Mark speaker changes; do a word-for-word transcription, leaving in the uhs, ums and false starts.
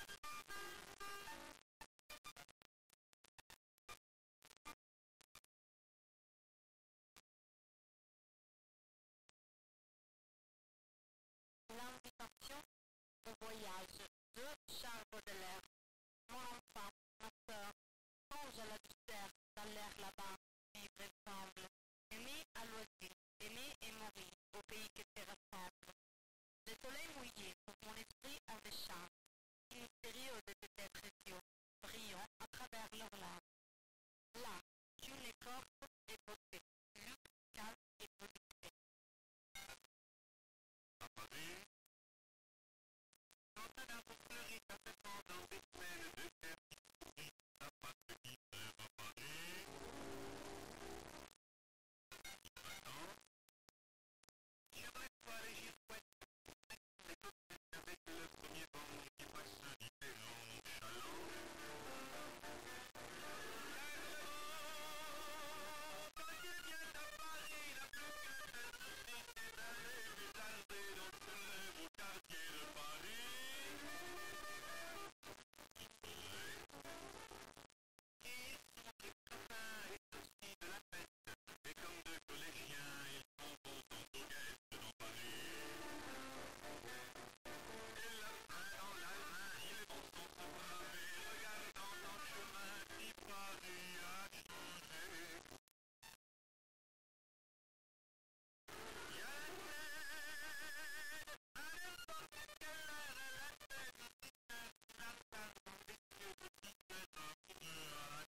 Speaker 1: L'invitation au voyage de Charles Baudelaire. Mon enfant, ma sœur, songe à la douceur dans l'air là-bas, vivre ensemble, aimer à loisir, aimer et mourir au pays qui te rassemble. Le soleil mouillé pour mon esprit en décharge, mystérieux de tes êtres yeux, brillant à travers leurs larmes. Là, tu les force et beauté, luxe, calme et volupté.
Speaker 2: À Paris, quand un arbre fleurit à ses pans dans des semaines de terre qui sourit, ça passe qui rêve à Paris. Maintenant, sur les toiles et girouettes, les coquettes avec le premier vent qui passe différent, nonchalant. Quand il vient à Paris, la plus grande souci, c'est d'aller bizarrer dans tous les beaux quartiers de Paris. Ils sont des copains et aussi de la fête, et comme deux collégiens, ils s'en vont en goguette dans Paris. Et la main dans la main, ils vont sans se braver, regardant dans le chemin si Paris a changé. Il y a la tête, à n'importe quelle heure, la tête du dix-neuf, la table dans les yeux de dix-sept ans, qui meurt à la